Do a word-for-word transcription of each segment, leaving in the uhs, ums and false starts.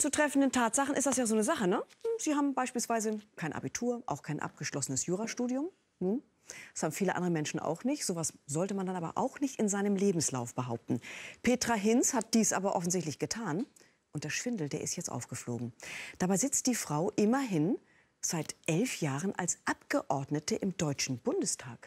unzutreffenden Tatsachen ist das ja so eine Sache, ne? Sie haben beispielsweise kein Abitur, auch kein abgeschlossenes Jurastudium. Hm? Das haben viele andere Menschen auch nicht. Sowas sollte man dann aber auch nicht in seinem Lebenslauf behaupten. Petra Hinz hat dies aber offensichtlich getan. Und der Schwindel, der ist jetzt aufgeflogen. Dabei sitzt die Frau immerhin seit elf Jahren als Abgeordnete im Deutschen Bundestag.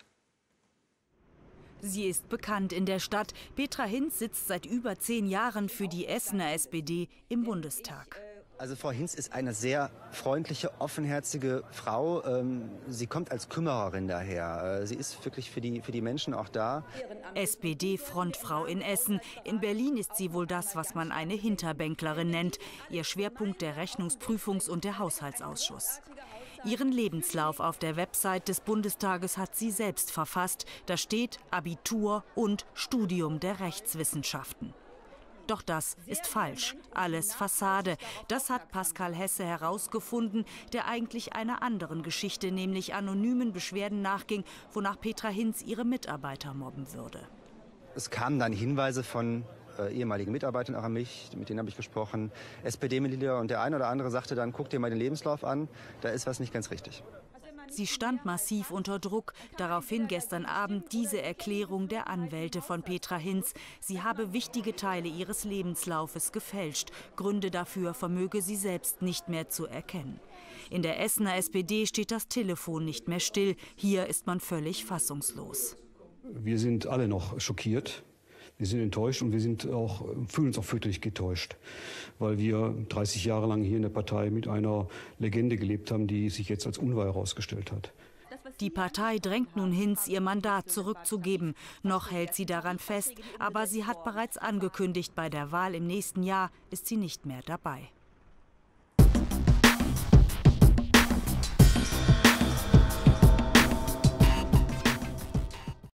Sie ist bekannt in der Stadt. Petra Hinz sitzt seit über zehn Jahren für die Essener S P D im Bundestag. Also Frau Hinz ist eine sehr freundliche, offenherzige Frau. Sie kommt als Kümmererin daher. Sie ist wirklich für die, für die Menschen auch da. S P D-Frontfrau in Essen. In Berlin ist sie wohl das, was man eine Hinterbänklerin nennt. Ihr Schwerpunkt der Rechnungsprüfungs- und der Haushaltsausschuss. Ihren Lebenslauf auf der Website des Bundestages hat sie selbst verfasst. Da steht Abitur und Studium der Rechtswissenschaften. Doch das ist falsch. Alles Fassade. Das hat Pascal Hesse herausgefunden, der eigentlich einer anderen Geschichte, nämlich anonymen Beschwerden nachging, wonach Petra Hinz ihre Mitarbeiter mobben würde. Es kamen dann Hinweise von äh, ehemaligen Mitarbeitern auch an mich, mit denen habe ich gesprochen, S P D-Mitglieder, und der eine oder andere sagte dann, guck dir mal den Lebenslauf an, da ist was nicht ganz richtig. Sie stand massiv unter Druck. Daraufhin gestern Abend diese Erklärung der Anwälte von Petra Hinz. Sie habe wichtige Teile ihres Lebenslaufes gefälscht. Gründe dafür vermöge sie selbst nicht mehr zu erkennen. In der Essener S P D steht das Telefon nicht mehr still. Hier ist man völlig fassungslos. Wir sind alle noch schockiert. Wir sind enttäuscht und wir sind auch, fühlen uns auch fürchterlich getäuscht, weil wir dreißig Jahre lang hier in der Partei mit einer Legende gelebt haben, die sich jetzt als unwahr herausgestellt hat. Die Partei drängt nun Hinz, ihr Mandat zurückzugeben. Noch hält sie daran fest, aber sie hat bereits angekündigt, bei der Wahl im nächsten Jahr ist sie nicht mehr dabei.